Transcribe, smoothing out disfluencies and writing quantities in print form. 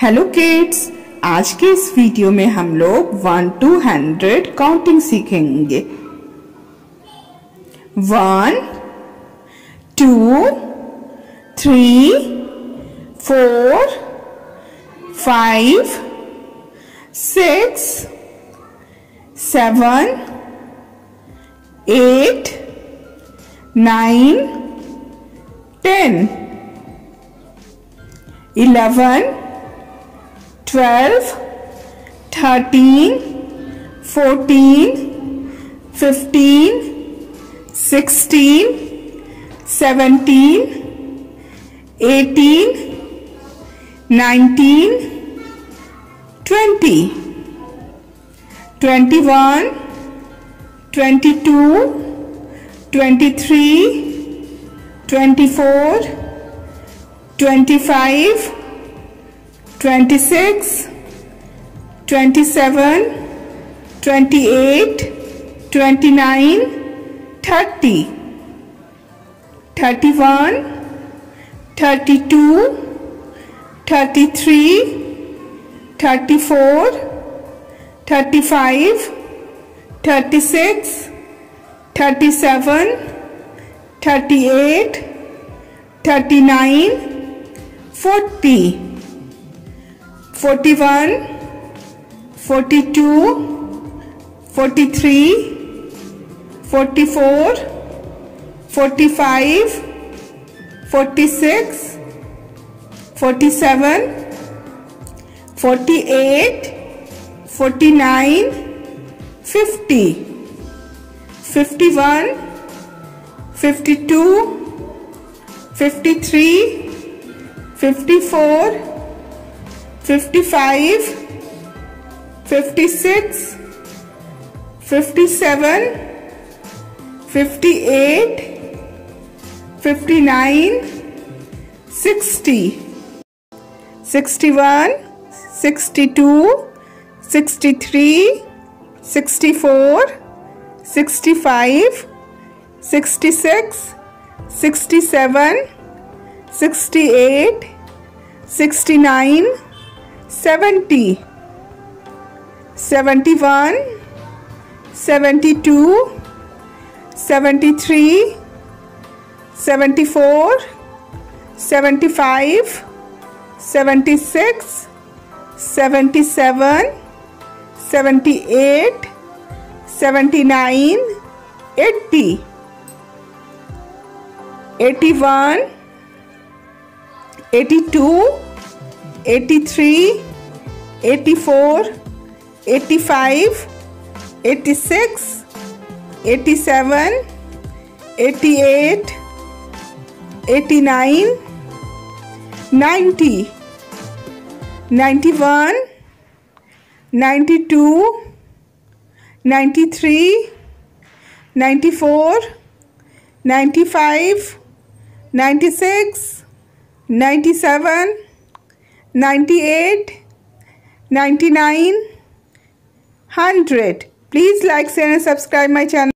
Hello kids, आज के इस वीडियो में हम लोग 1 to 100 काउंटिंग सीखेंगे। 1 2 3 4 5 6 7 8 9 10 11 12 13 14 15 16 17 18 19 20 21 22 23 24 25 26 27 28 29 30 31 32 33 34 35 36 37 38 39 40 41 42 43 44 45 46 47 48 49 50 51 52 53 54 55 56 57 58 59 60 61 62 63 64 65 66 67 68 69 70 71 72 73 74 75 76 77 78 79 80 81 82 83 84 85 86 87 88 89 90 91 92 93 94 95 96 97 98 99 100. Please like, share and subscribe my channel.